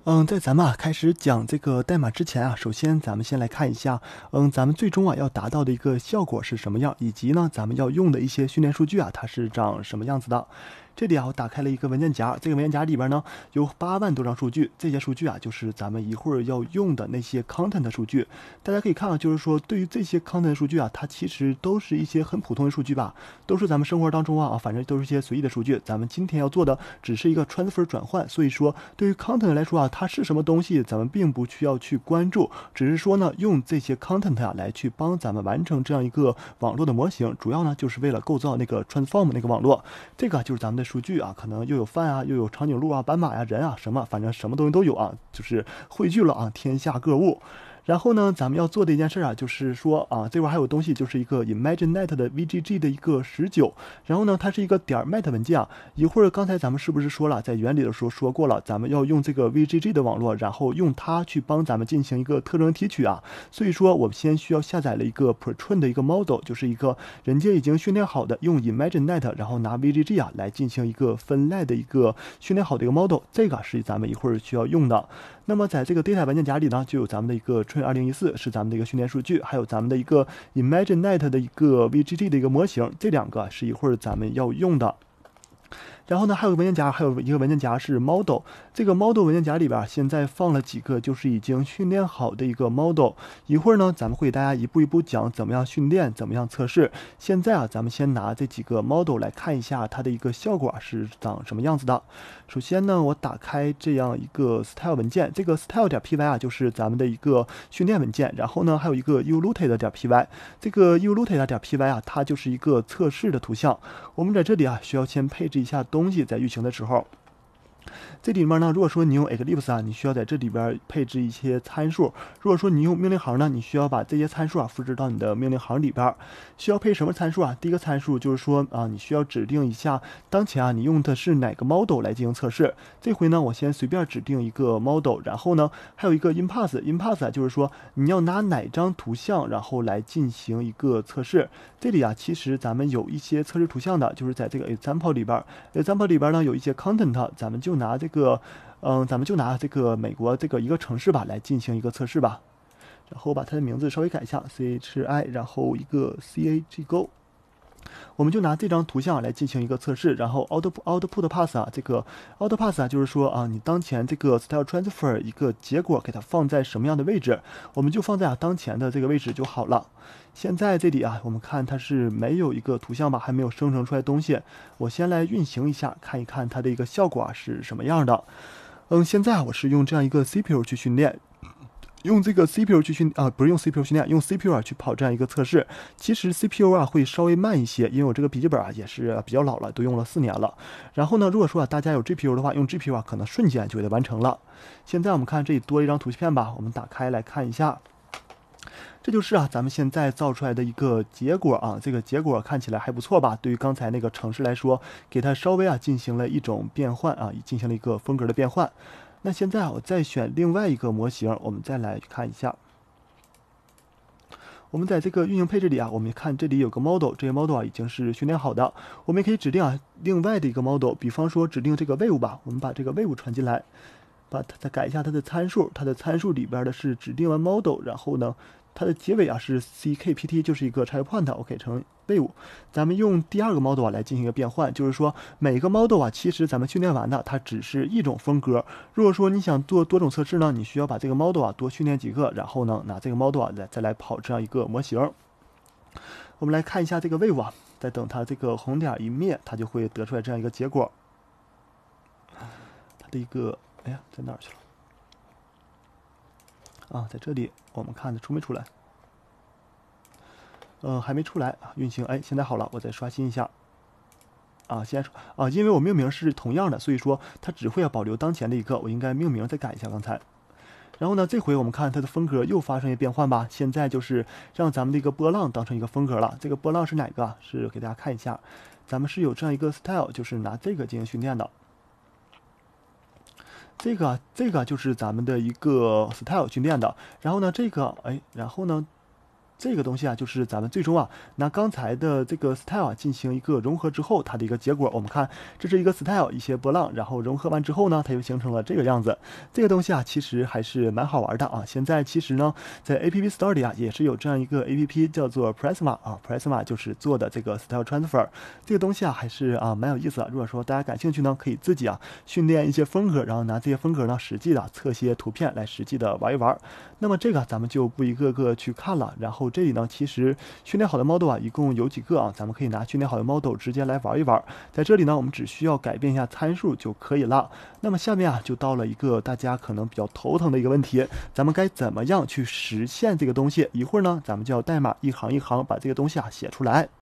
在咱们开始讲这个代码之前首先咱们先来看一下，咱们最终要达到的一个效果是什么样，以及呢咱们要用的一些训练数据它是长什么样子的。这里我打开了一个文件夹，这个文件夹里边呢有8万多张数据，这些数据就是咱们一会儿要用的那些 content 数据。大家可以看就是说对于这些 content 数据它其实都是一些很普通的数据吧，都是咱们生活当中反正都是一些随意的数据。咱们今天要做的只是一个 transfer 转换，所以说对于 content 来说它是什么东西咱们并不需要去关注，只是说呢用这些 content 来去帮咱们完成这样一个网络的模型，主要呢就是为了构造那个 transform 那个网络。这个就是咱们的数据可能又有饭又有长颈鹿斑马人什么，反正什么东西都有就是汇聚了天下各物。然后呢，咱们要做的一件事就是说这块还有东西，就是一个 ImageNet 的 VGG 的一个19，然后呢，它是一个点 .met 文件一会儿刚才咱们是不是说了，在原理的时候说过了，咱们要用这个 VGG 的网络，然后用它去帮咱们进行一个特征提取所以说我们先需要下载了一个 Pretrain 的一个 model， 就是一个人家已经训练好的，用 ImageNet 然后拿 VGG 来进行一个分类的一个训练好的一个 model， 这个是咱们一会儿需要用的。那么在这个 data 文件夹里呢，就有咱们的一个 Train 2014是咱们的一个训练数据，还有咱们的一个 ImageNet 的一个 VGG 的一个模型，这两个是一会儿咱们要用的。然后呢，还有一个文件夹是 model， 这个 model 文件夹里边现在放了几个就是已经训练好的一个 model， 一会儿呢咱们会给大家一步一步讲怎么样训练，怎么样测试。现在咱们先拿这几个 model 来看一下它的一个效果是长什么样子的。首先呢，我打开这样一个 style 文件，这个 style.py 就是咱们的一个训练文件，然后呢还有一个 eluted.py， 这个 eluted.py它就是一个测试的图像。我们在这里需要先配置一下东西，在运行的时候。这里面呢，如果说你用 Eclipse你需要在这里边配置一些参数。如果说你用命令行呢，你需要把这些参数复制到你的命令行里边。需要配什么参数第一个参数就是说你需要指定一下当前你用的是哪个 model 来进行测试。这回呢，我先随便指定一个 model， 然后呢，还有一个 inpath 就是说你要拿哪张图像，然后来进行一个测试。这里其实咱们有一些测试图像的，就是在这个 example 里边呢有一些 content， 咱们就拿这个美国这个一个城市来进行一个测试吧。然后把它的名字稍微改一下 CHI， 然后一个 CAGGO， 我们就拿这张图像来进行一个测试。然后 output path 这个 output path 就是说你当前这个 style transfer 一个结果给它放在什么样的位置，我们就放在当前的这个位置就好了。现在这里我们看它是没有一个图像还没有生成出来东西。我先来运行一下，看一看它的一个效果是什么样的。现在我是用这样一个 CPU 去训练，用这个 CPU 去不是用 CPU 训练，用 CPU 去跑这样一个测试。其实 CPU 会稍微慢一些，因为我这个笔记本也是比较老了，都用了4年了。然后呢，如果说大家有 GPU 的话，用 GPU 可能瞬间就给它完成了。现在我们看这里多一张图片吧，我们打开来看一下。这就是咱们现在造出来的一个结果这个结果看起来还不错吧？对于刚才那个城市来说，给它稍微进行了一种变换进行了一个风格的变换。那现在我再选另外一个模型，我们再来看一下。我们在这个运行配置里我们看这里有个 model， 这些 model 已经是训练好的。我们也可以指定另外的一个 model， 比方说指定这个 wave 吧，我们把这个 wave 传进来，把它再改一下它的参数，它的参数里边的是指定完 model， 然后呢它的结尾是 CKPT， 就是一个 charge point， 我改成 wave。咱们用第二个 model 来进行一个变换，就是说每个 model 其实咱们训练完的它只是一种风格。如果说你想做多种测试呢，你需要把这个 model 多训练几个，然后呢拿这个 model 再来跑这样一个模型。我们来看一下这个 wave 再等它这个红点一灭，它就会得出来这样一个结果。它的一个在哪儿去了？在这里我们看得出没出来？还没出来运行。现在好了，我再刷新一下。现在因为我命名是同样的，所以说它只会保留当前的一个，我应该命名再改一下刚才。然后呢，这回我们看它的风格又发生一个变换吧。现在就是让咱们的一个波浪当成一个风格了。这个波浪是哪个？是给大家看一下，咱们是有这样一个 style， 就是拿这个进行训练的。这个就是咱们的一个 style 训练的。然后呢，然后呢这个东西啊，就是咱们最终啊，拿刚才的这个 style 啊进行一个融合之后，它的一个结果。我们看，这是一个 style 一些波浪，然后融合完之后呢，它又形成了这个样子。这个东西啊，其实还是蛮好玩的啊。现在其实呢，在 App Store 里啊，也是有这样一个 App 叫做 Prisma 啊，Prisma 就是做的这个 style transfer。这个东西啊，还是蛮有意思的。如果说大家感兴趣呢，可以自己训练一些风格，然后拿这些风格呢，实际的测些图片来实际的玩一玩。那么这个咱们就不一个个去看了。然后这里呢，其实训练好的 model 啊，一共有几个啊？咱们可以拿训练好的 model 直接来玩一玩。在这里呢，我们只需要改变一下参数就可以了。那么下面啊，就到了一个大家可能比较头疼的一个问题，咱们该怎么样去实现这个东西？一会儿呢，咱们就要代码一行一行把这个东西写出来。